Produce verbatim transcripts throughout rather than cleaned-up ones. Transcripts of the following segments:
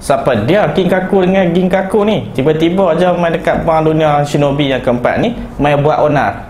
Siapa dia Kinkaku dengan Ginkaku ni? Tiba-tiba aja main dekat perang dunia shinobi yang keempat ni main buat onar.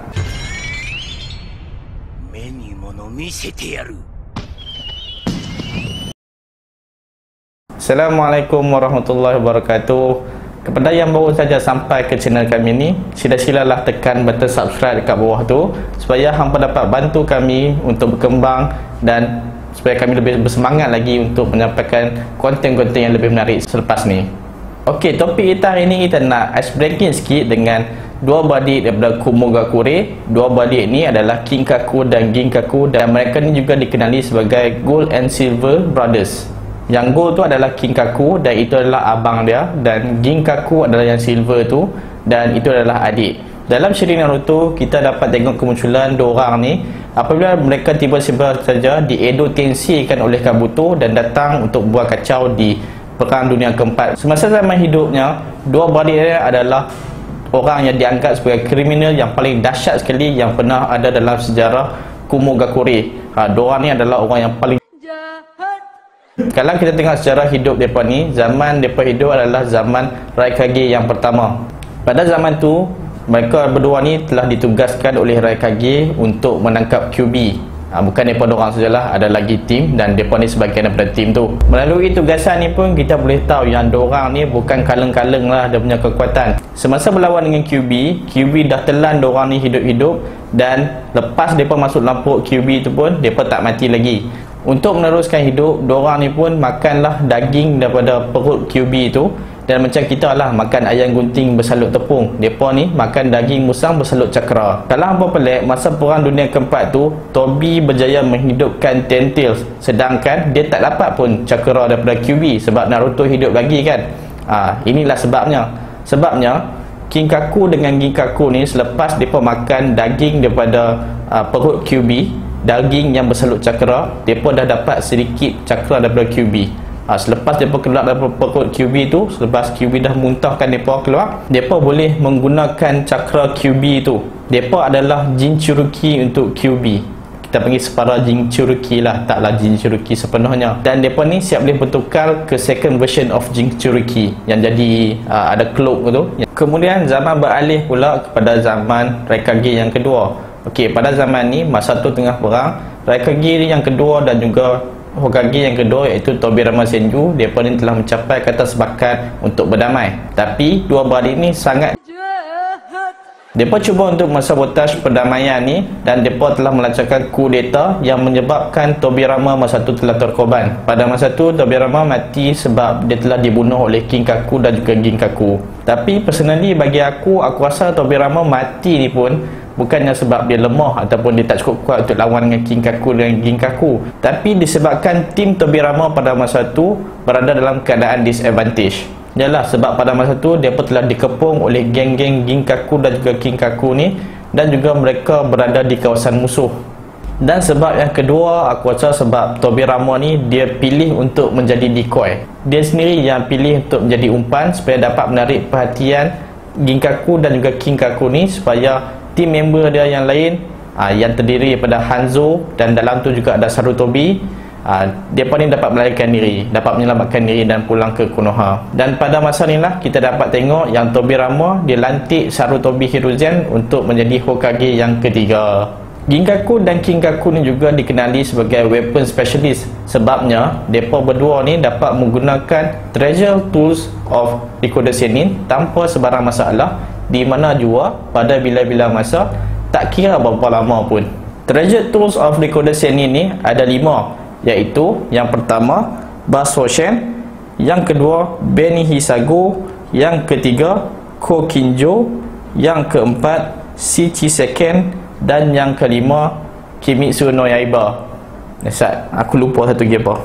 Assalamualaikum warahmatullahi wabarakatuh. Kepada yang baru saja sampai ke channel kami ni, sila-silalah tekan button subscribe dekat bawah tu supaya hampa dapat bantu kami untuk berkembang dan supaya kami lebih bersemangat lagi untuk menyampaikan konten-konten yang lebih menarik selepas ni. Okey, topik kita hari ni kita nak ice breaking sikit dengan dua beradik daripada Kumogakure. Dua beradik ni adalah Kinkaku dan Ginkaku, dan mereka ni juga dikenali sebagai Gold and Silver Brothers. Yang Gold tu adalah Kinkaku dan itu adalah abang dia, dan Ginkaku adalah yang Silver tu dan itu adalah adik. Dalam siri Naruto kita dapat tengok kemunculan dua orang ni apabila mereka tiba-tiba saja di Edo Tensei kan oleh Kabuto dan datang untuk buat kacau di perang dunia keempat. Semasa zaman hidupnya, dua beradik dia adalah orang yang dianggap sebagai kriminal yang paling dahsyat sekali yang pernah ada dalam sejarah Kumogakure. Ha, dua orang ni adalah orang yang paling jahat. Kalau kita tengok sejarah hidup mereka ni, zaman mereka hidup adalah zaman Raikage yang pertama. Pada zaman tu mereka berdua ni telah ditugaskan oleh Raikage untuk menangkap Kyuubi. Ha, bukan mereka dorang sajalah, ada lagi tim dan mereka ni sebahagian daripada tim tu. Melalui tugasan ni pun kita boleh tahu yang dorang ni bukan kaleng-kaleng lah dia punya kekuatan. Semasa berlawan dengan Kyuubi, Kyuubi dah telan dorang ni hidup-hidup, dan lepas mereka masuk dalam perut Kyuubi tu pun mereka tak mati lagi. Untuk meneruskan hidup, dorang ni pun makanlah daging daripada perut Kyuubi tu. Dan macam kita lah makan ayam gunting bersalut tepung, mereka ni makan daging musang bersalut cakra. Kalau hampa pelik, masa perang dunia keempat tu Tobi berjaya menghidupkan Ten Tails, sedangkan dia tak dapat pun cakra daripada Kyuubi sebab Naruto hidup lagi kan. ha, Inilah sebabnya Sebabnya Kinkaku dengan Ginkaku ni selepas mereka makan daging daripada uh, perut Kyuubi, daging yang bersalut cakra, mereka dah dapat sedikit cakra daripada Kyuubi. Ha, selepas mereka keluar dari perut Kyuubi tu, selepas Kyuubi dah muntahkan mereka keluar, mereka boleh menggunakan cakra Kyuubi tu. Mereka adalah Jinchuruki untuk Kyuubi. Kita panggil separa Jinchuruki lah, taklah Jinchuruki sepenuhnya. Dan mereka ni siap boleh bertukar ke second version of Jinchuruki yang jadi uh, ada cloak tu. Kemudian zaman beralih pula kepada zaman Raikage yang kedua. Okey, pada zaman ni masa tu tengah perang, Raikage yang kedua dan juga Hokage yang kedua iaitu Tobirama Senju, mereka ni telah mencapai kata sepakat untuk berdamai. Tapi dua beradik ni sangat jahat. Mereka cuba untuk mensabotaj perdamaian ni dan mereka telah melancarkan kudeta yang menyebabkan Tobirama masa tu telah terkorban. Pada masa tu Tobirama mati sebab dia telah dibunuh oleh Kinkaku dan juga Ginkaku. Tapi personally bagi aku, aku rasa Tobirama mati ni pun bukannya sebab dia lemah ataupun dia tak cukup kuat untuk lawan dengan Kinkaku dan Ginkaku, tapi disebabkan tim Tobirama pada masa tu berada dalam keadaan disadvantage. Yalah, sebab pada masa tu dia pun telah dikepung oleh geng-geng Ginkaku dan juga Kinkaku ni, dan juga mereka berada di kawasan musuh. Dan sebab yang kedua, aku rasa sebab Tobirama ni dia pilih untuk menjadi decoy. Dia sendiri yang pilih untuk menjadi umpan supaya dapat menarik perhatian Ginkaku dan juga Kinkaku ni, supaya tim member dia yang lain aa, yang terdiri daripada Hanzo dan dalam tu juga ada Sarutobi, aa, mereka ni dapat melarikan diri, dapat menyelamatkan diri dan pulang ke Konoha. Dan pada masa ni lah kita dapat tengok yang Tobirama dia lantik Sarutobi Hiruzen untuk menjadi Hokage yang ketiga. Ginkaku dan Kinkaku ni juga dikenali sebagai weapon specialist, sebabnya mereka berdua ni dapat menggunakan treasure tools of Rikudo Sennin tanpa sebarang masalah, di mana jua pada bila-bila masa, tak kira berapa lama pun. Treasure tools of Rikudo Sennin ni ada lima, iaitu yang pertama Basoshen, yang kedua Beni Hisago, yang ketiga Kokinjo, yang keempat Shichiseken, dan yang kelima Kimitsu no Yaiba. Nesat, aku lupa satu lagi apa.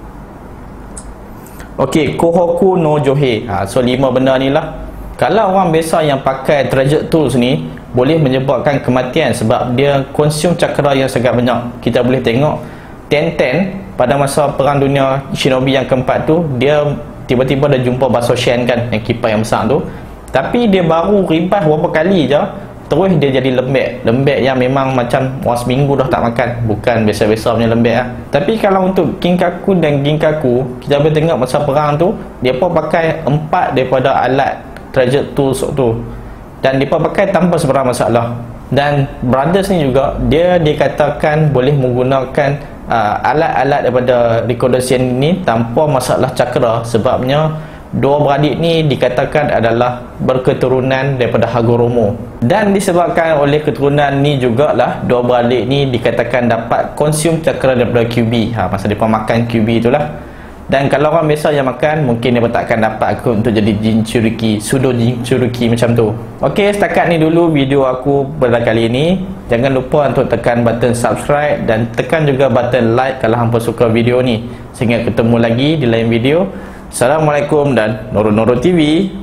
Okey, Kohoku no Johe. Ha, so lima benda ni lah. Kalau orang biasa yang pakai treasure tools ni boleh menyebabkan kematian sebab dia konsum cakra yang sangat banyak. Kita boleh tengok Ten Ten pada masa perang dunia shinobi yang keempat tu, dia tiba-tiba dah jumpa Basoshen kan, yang kipas yang besar tu, tapi dia baru rimpas berapa kali je terus dia jadi lembek. Lembek yang memang macam orang seminggu dah tak makan, bukan biasa-biasa punya lembek lah. Tapi kalau untuk Ginkaku dan Ginkaku, kita boleh tengok masa perang tu dia pun pakai empat daripada alat treasure tools tu, dan dia pun pakai tanpa sebarang masalah. Dan brothers ni juga dia dikatakan boleh menggunakan uh, alat-alat daripada Recordation ni tanpa masalah cakra, sebabnya dua beradik ni dikatakan adalah berketurunan daripada Hagoromo. Dan disebabkan oleh keturunan ni jugalah dua beradik ni dikatakan dapat konsum cakra daripada Q B, ha, masa mereka makan Q B itulah. Dan kalau orang biasa yang makan, mungkin dia takkan dapat aku untuk jadi Jinchuriki, pseudo Jinchuriki macam tu. Okey, setakat ni dulu video aku pada kali ini. Jangan lupa untuk tekan button subscribe dan tekan juga button like kalau hampa suka video ni. Sehingga ketemu lagi di lain video. Assalamualaikum dan Noro Noro T V.